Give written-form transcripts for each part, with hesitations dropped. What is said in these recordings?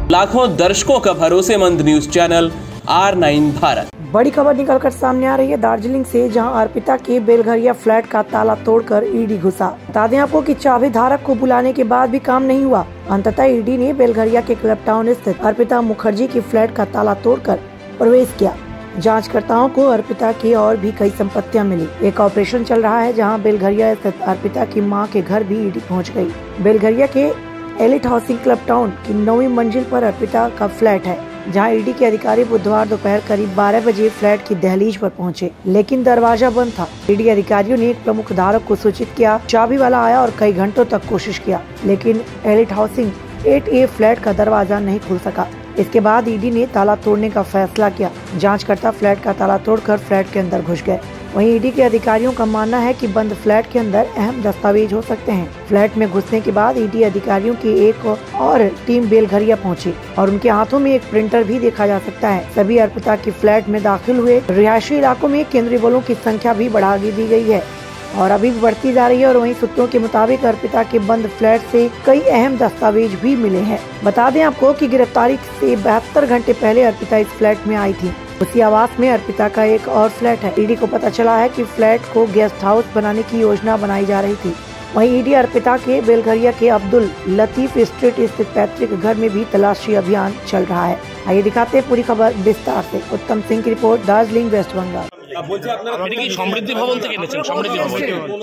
लाखों दर्शकों का भरोसेमंद न्यूज चैनल R9 भारत। बड़ी खबर निकलकर सामने आ रही है दार्जिलिंग से, जहां अर्पिता के बेलघरिया फ्लैट का ताला तोड़कर ईडी घुसा। बता दें आपको कि चाबी धारक को बुलाने के बाद भी काम नहीं हुआ। अंततः ईडी ने बेलघरिया के क्लब टाउन स्थित अर्पिता मुखर्जी की फ्लैट का ताला तोड़कर प्रवेश किया। जांचकर्ताओं को अर्पिता की और भी कई संपत्तियां मिली। एक ऑपरेशन चल रहा है, जहां बेलघरिया स्थित अर्पिता की मां के घर भी ईडी पहुंच गई। बेलघरिया के एलिट हाउसिंग क्लब टाउन की 9वीं मंजिल पर अर्पिता का फ्लैट है, जहां ईडी के अधिकारी बुधवार दोपहर करीब 12 बजे फ्लैट की दहलीज पर पहुंचे, लेकिन दरवाजा बंद था। ईडी अधिकारियों ने एक प्रमुख धारक को सूचित किया। चाबी वाला आया और कई घंटों तक कोशिश किया, लेकिन एलिट हाउसिंग 8A फ्लैट का दरवाजा नहीं खुल सका। इसके बाद ईडी ने ताला तोड़ने का फैसला किया। जांचकर्ता फ्लैट का ताला तोड़कर फ्लैट के अंदर घुस गए। वहीं ईडी के अधिकारियों का मानना है कि बंद फ्लैट के अंदर अहम दस्तावेज हो सकते हैं। फ्लैट में घुसने के बाद ईडी अधिकारियों की एक और टीम बेलघरिया पहुंची और उनके हाथों में एक प्रिंटर भी देखा जा सकता है। सभी अर्पिता की फ्लैट में दाखिल हुए। रिहायशी इलाकों में केंद्रीय बलों की संख्या भी बढ़ा दी गई है और अभी भी बढ़ती जा रही है। और वहीं सूत्रों के मुताबिक अर्पिता के बंद फ्लैट से कई अहम दस्तावेज भी मिले हैं। बता दें आपको कि गिरफ्तारी से 72 घंटे पहले अर्पिता इस फ्लैट में आई थी। उसी आवास में अर्पिता का एक और फ्लैट है। ईडी को पता चला है कि फ्लैट को गेस्ट हाउस बनाने की योजना बनाई जा रही थी। वहीं ईडी अर्पिता के बेलघरिया के अब्दुल लतीफ स्ट्रीट स्थित पैतृक घर में भी तलाशी अभियान चल रहा है। आइए दिखाते हैं पूरी खबर विस्तार से। उत्तम सिंह की रिपोर्ट, दार्जिलिंग, वेस्ट बंगाल। সমৃদ্ধি ভবন থেকে এনেছেন? সমৃদ্ধি ভবন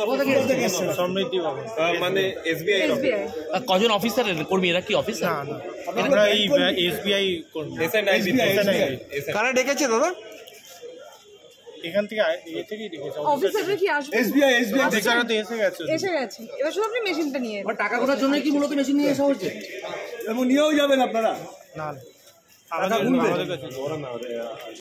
মানে এসবিআই কজন অফিসার কর্মী? এরা কি অফিসার? আমরা এই এসবিআই কর্মী। কারা ডেকেছে দাদা? এখান থেকে থেকেই ডেকেছে। অফিসাররা কি আসবে? এসবিআই ঠিকানা তো এসে গেছে। এবার শুধু আপনি মেশিনটা নিয়ে টাকা গোনার জন্য কি মূলত মেশিন নিয়ে আসা হচ্ছে? এবং নিয়েও যাবেন আপনারা? না, টাকা গুনবে।